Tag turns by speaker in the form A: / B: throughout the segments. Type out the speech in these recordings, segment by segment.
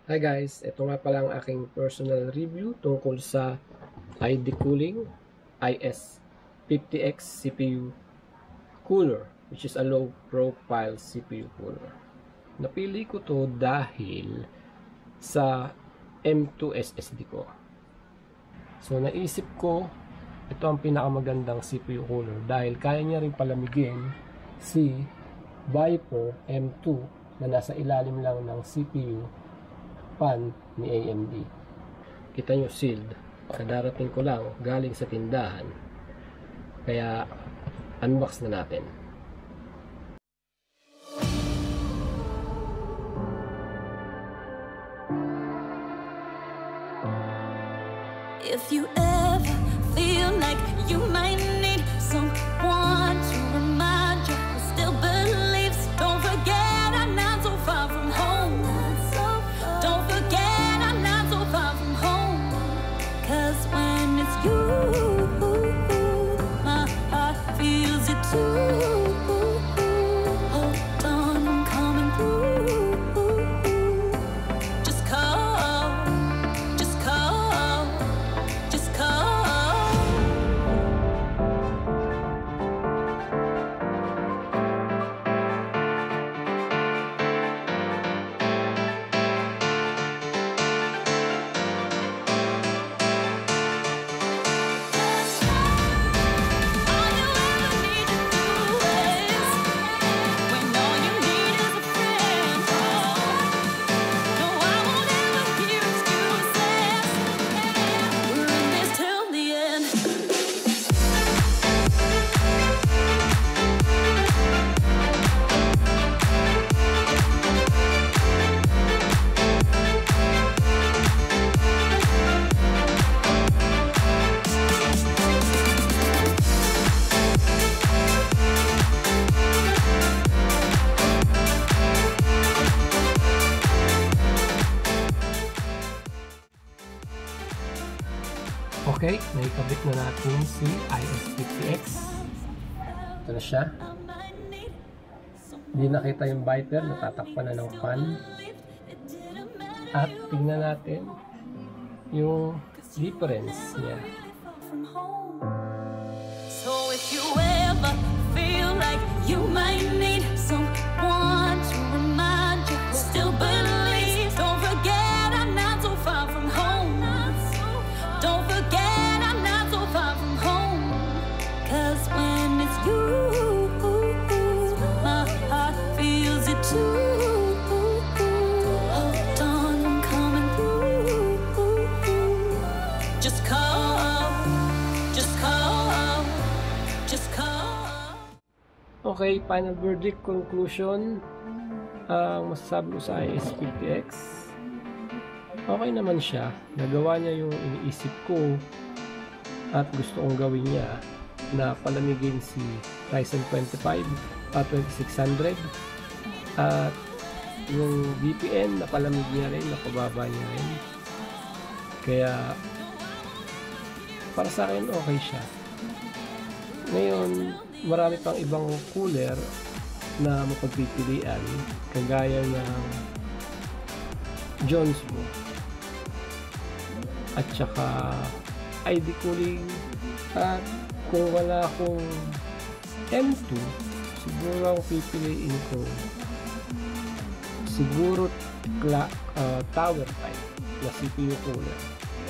A: Hi guys, ito nga pala ang aking personal review tungkol sa ID cooling is-50x CPU cooler, which is a low profile CPU cooler. Napili ko to dahil sa M2 SSD ko. So naisip ko ito ang pinakamagandang CPU cooler dahil kaya niya rin palamigin si Viper M2 na nasa ilalim lang ng CPU fan ni AMD. Kita nyo sealed. Kadarating ko lang galing sa tindahan. Kaya unbox na natin.
B: If you ever feel like you might need someone to remind you who still believes, don't forget I'm not so far from home. Don't forget I'm not so far from home. 'Cause when it's you, my heart feels it too. Hold on, I'm coming through. Just call, just call, just call. All you ever need to do is, when all you need is a friend, no, I won't ever hear excuses. We're in this till the end.
A: Okay, naikabit na natin si is-50x. Ito na siya. Hindi nakita yung Viper, natatakpan na ng fan. At tingnan natin yung difference niya.
B: So if you ever feel like you might need someone to remind you who still believes, don't forget I'm not so far from home. Don't forget I'm not so far from home. 'Cause when it's you, my heart feels it too. Hold on, I'm coming through. Just call, just call, just call.
A: Okay, final verdict, conclusion. Ang masasabi ko sa is-50x, okay naman siya. Nagawa niya yung iniisip ko at gusto kong gawin niya na palamigin si Ryzen 2600 at yung VPN na palamig niya rin, napababa niya rin. Kaya para sa akin okay siya. Ngayon, marami pang ibang cooler na mapagpipilian kagaya ng Jonsbo at saka ID cooling. At kung wala akong M2, siguro ang pipiliin ko siguro tower type na CPU cooler.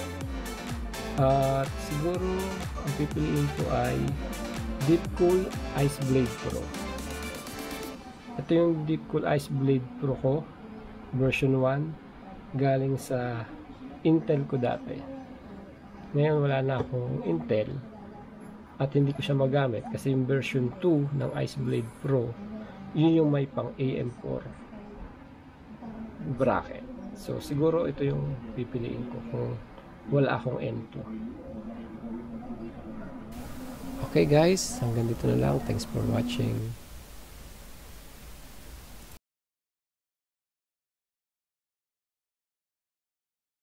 A: At siguro ang pipiliin ko ay Deepcool Ice Blade Pro. Ito yung Deepcool Ice Blade Pro ko, version 1, galing sa Intel ko dati. Ngayon wala na akong Intel at hindi ko siya magamit kasi yung version 2 ng Ice Blade Pro, yun yung may pang AM4 bracket. So siguro ito yung pipiliin ko kung wala akong M2. Okay guys, hanggang dito na lang. Thanks for watching.